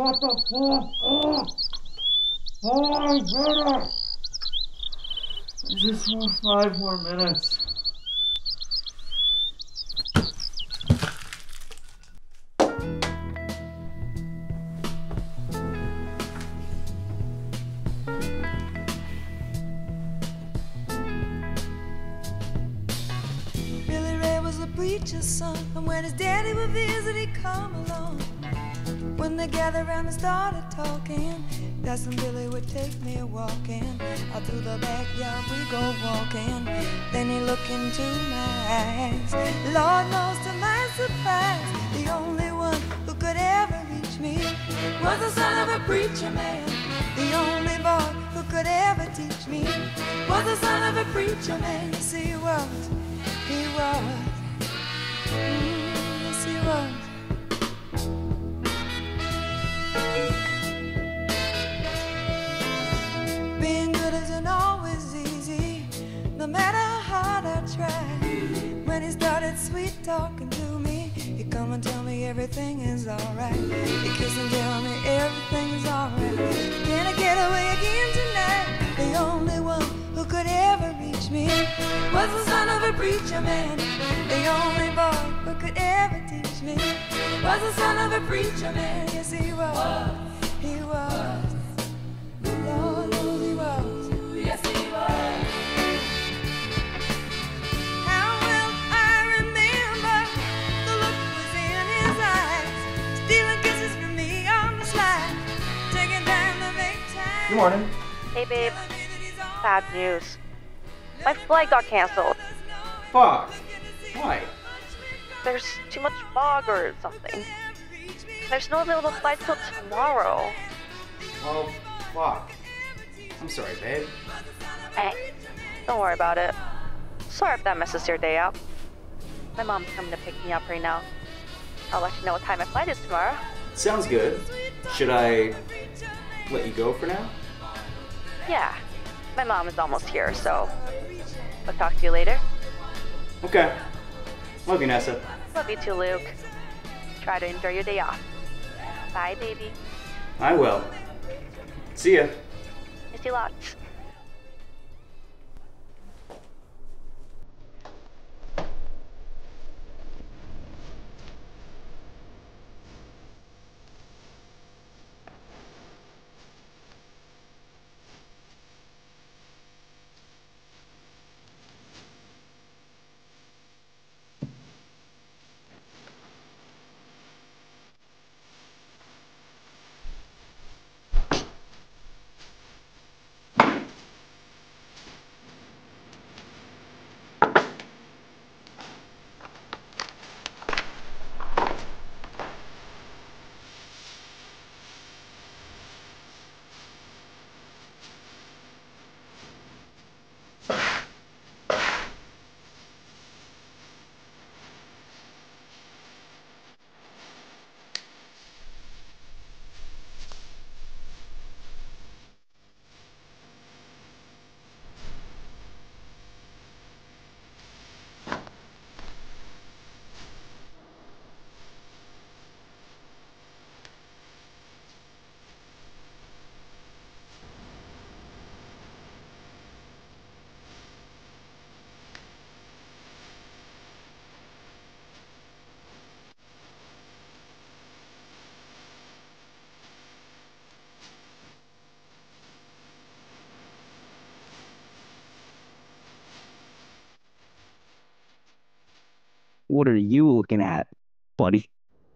what the fuck? Oh, I did it! I just want 5 more minutes. Billy Ray was a preacher's son, and when his daddy would visit, he'd come along. When they gathered around and started talking, that's when Billy would take me walking. Out through the backyard we go walking. Then he looked into my eyes. Lord knows to my surprise, the only one who could ever reach me was the son of a preacher man. The only boy who could ever teach me was the son of a preacher man. Yes, he was. He was. Yes, he was. Being good isn't always easy, no matter how hard I try. When he started sweet talking to me, he'd come and tell me everything is alright. He'd kiss and tell me everything is alright. Can I get away again tonight? The only one who could ever reach me was the son of a preacher man. The only boy who could ever teach me was the son of a preacher man. Yes, he was. He was. Lord knows he was. Yes, he was. How well I remember the look was in his eyes, stealing kisses from me on the slide, taking time to make time. Good morning. Hey babe, bad news. My flight got cancelled. Fuck. Why? There's too much fog or something. There's no available flights till tomorrow. Well, fuck. I'm sorry, babe. Hey, don't worry about it. Sorry if that messes your day up. My mom's coming to pick me up right now. I'll let you know what time my flight is tomorrow. Sounds good. Should I let you go for now? Yeah, my mom is almost here, so I'll talk to you later. Okay. Love you, Nessa. Love you too, Luke. Try to enjoy your day off. Bye, baby. I will. See ya. Miss you lots. What are you looking at, buddy?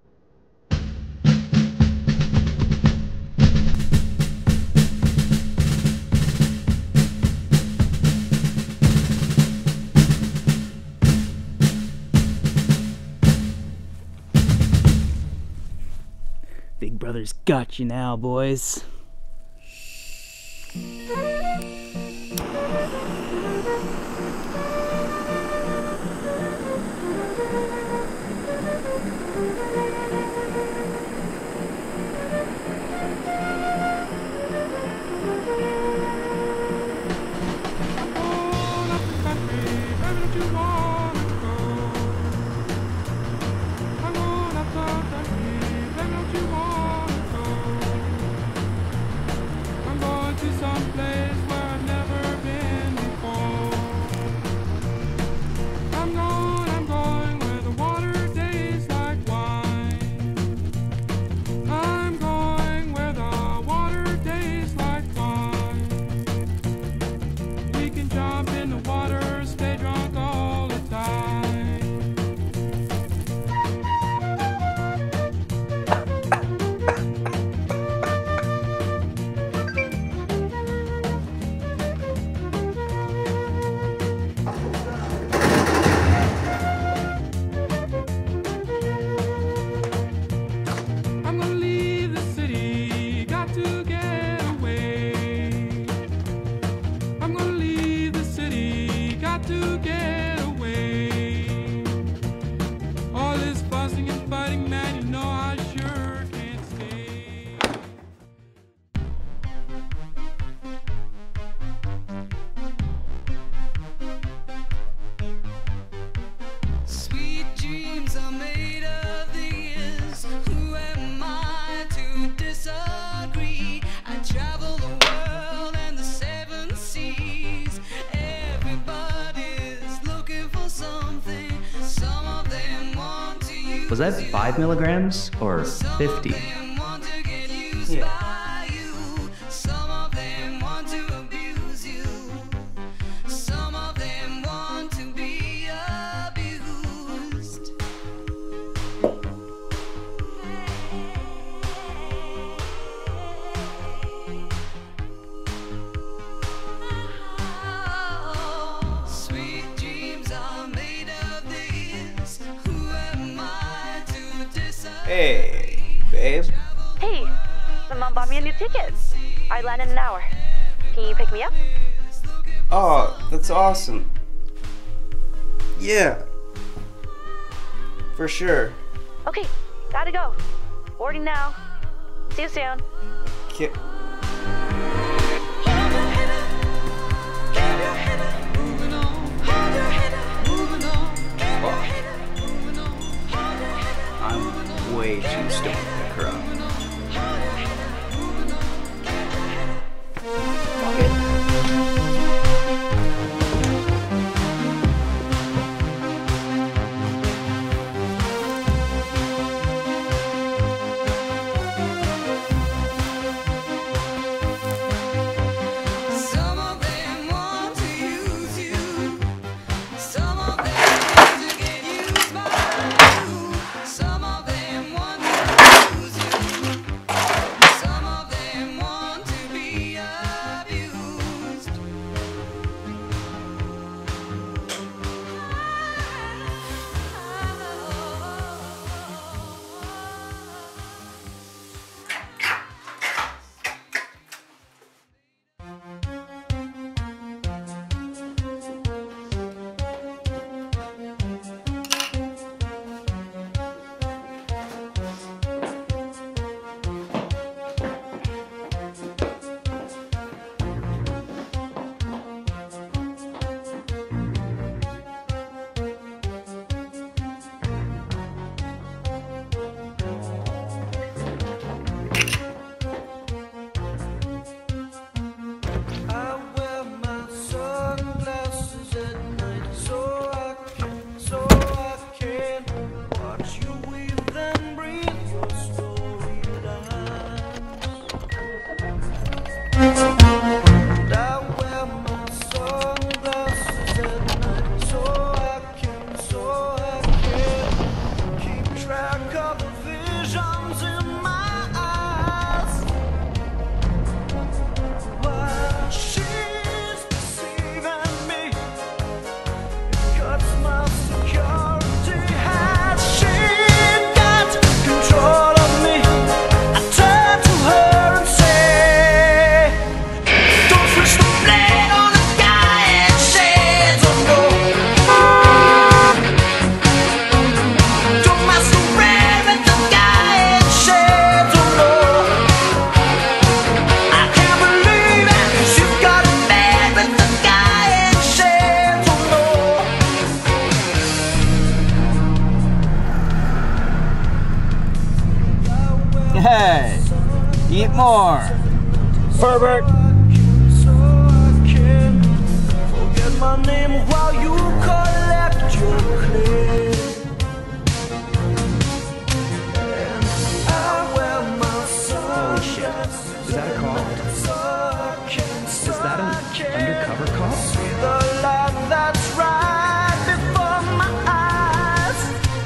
Big Brother's got you now, boys. Was that 5 milligrams or 50? Yeah. Hey, babe. Hey, my mom bought me a new ticket. I land in an hour. Can you pick me up? Oh, that's awesome. Yeah. For sure. Okay, gotta go. Boarding now. See you soon. Ki- I'm way too stoned to pick her up. Fuck it. Some of them want to use you. Some of them want to get used by you. Some of them want to use you. Some of them want to be abused. I wear my sunglasses at night so I can watch you weave and breathe your storylines. And I wear my sunglasses at night so I can keep track of the visions in my eyes. While she's deceiving me, it cuts my security. Has she got control of me? I turn to her and say, don't switch the blade on a guy and shades, oh no. Don't masquerade with the guy and shades, oh no. I can't believe it, she's got a man with the guy in shades, oh no. Hey, eat more. Pervert. So I can forget my name while you collect your clay. And I wear my sunglasses. Is that a cop? So I can, Is that an undercover cop? see the light that's right before my eyes.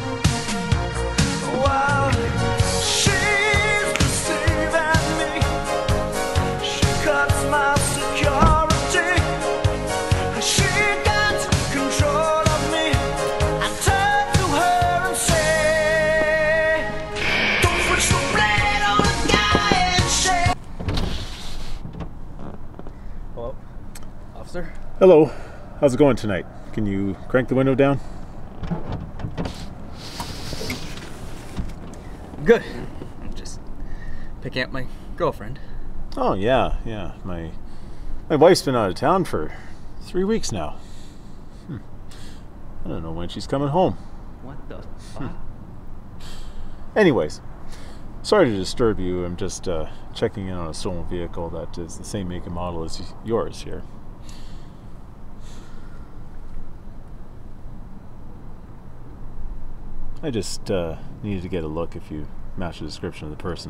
While she's deceiving me, she cuts my security. She got control of me. I turn to her and say, don't switch the blade on a guy and shade. Hello, officer. Hello. How's it going tonight? Can you crank the window down? Good. I'm just picking up my girlfriend. Oh yeah, yeah. My wife's been out of town for 3 weeks now. I don't know when she's coming home. What the fuck? Anyways, sorry to disturb you. I'm just checking in on a stolen vehicle that is the same make and model as yours here. I just needed to get a look if you match the description of the person.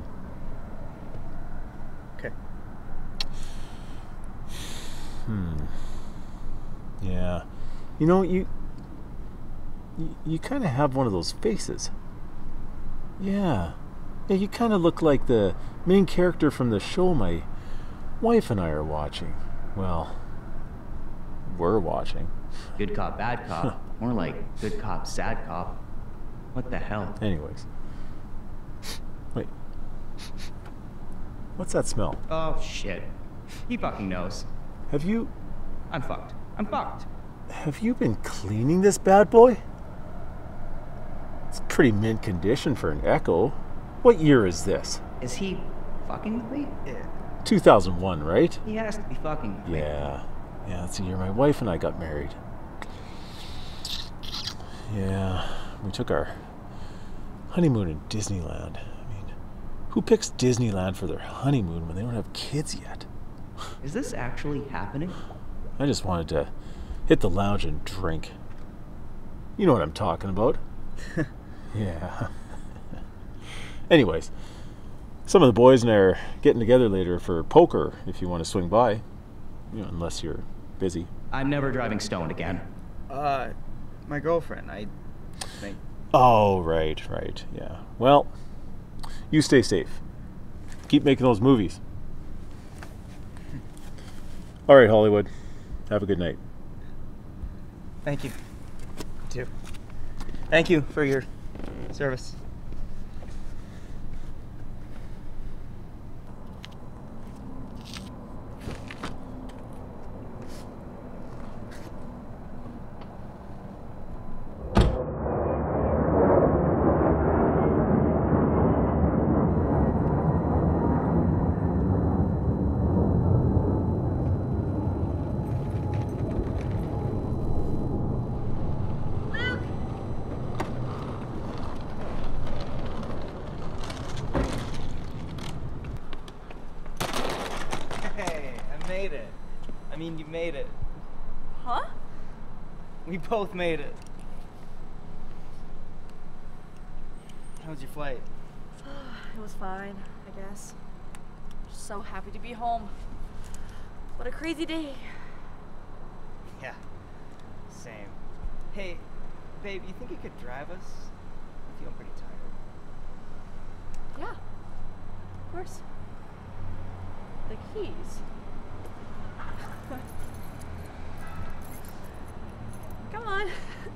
Okay. Yeah. You know, you kind of have one of those faces. Yeah. Yeah, you kind of look like the main character from the show my wife and I are watching. Well, we're watching. Good cop, bad cop. More like good cop, sad cop. What the hell? Anyways. Wait. What's that smell? Oh, shit. He fucking knows. Have you I'm fucked. I'm fucked. been cleaning this bad boy? It's pretty mint condition for an Echo. What year is this? Is he fucking with me? 2001, right? He has to be fucking with me. Yeah. Yeah, that's the year my wife and I got married. Yeah, we took our honeymoon in Disneyland. I mean, who picks Disneyland for their honeymoon when they don't have kids yet? Is this actually happening? I just wanted to hit the lounge and drink. You know what I'm talking about. Yeah. Anyways, some of the boys and I are getting together later for poker if you want to swing by. You know, unless you're busy. I'm never driving stoned again. My girlfriend, I think. Oh, right, yeah. Well, you stay safe. Keep making those movies. All right, Hollywood. Have a good night. Thank you. You too. Thank you for your service. Made it. I mean, you made it. Huh? We both made it. How was your flight? It was fine, I guess. Just so happy to be home. What a crazy day. Yeah, same. Hey, babe, you think you could drive us? I feel pretty tired. Yeah, of course. The keys. Come on.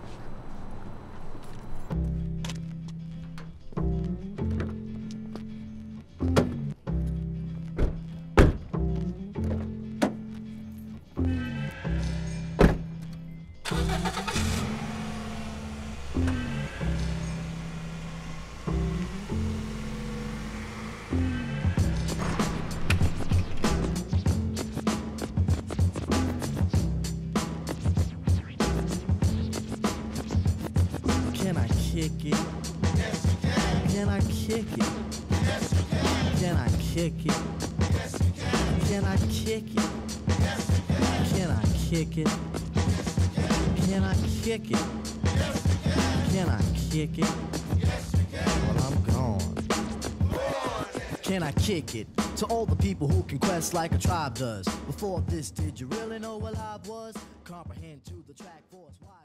Can I kick it? Yes, you can. Can I kick it? Yes, you can. Can I kick it? Yes, you can. Can I kick it? Yes, you can. Can I kick it? Can I kick it? Yes, you can. Can I kick it? Yes, you can. Well, I'm gone. Can I kick it? To all the people who can quest like a tribe does. Before this, did you really know what I was? Comprehend to the track force. Why?